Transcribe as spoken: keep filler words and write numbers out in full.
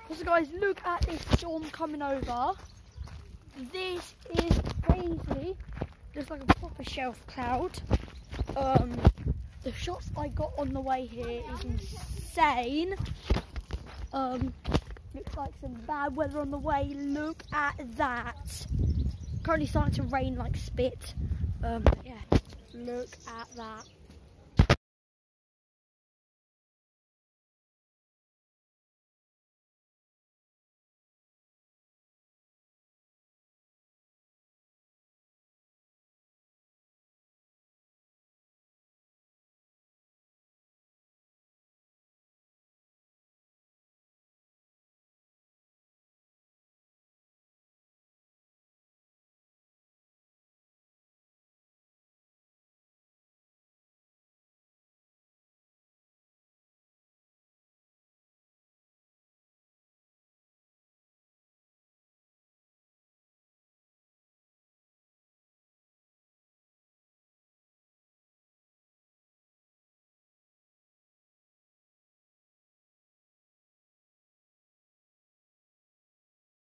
Also guys, look at this storm coming over. This is crazy. Looks like a proper shelf cloud. Um, the shots I got on the way here is insane. Um, looks like some bad weather on the way. Look at that. Currently starting to rain like spit. Um, yeah, look at that.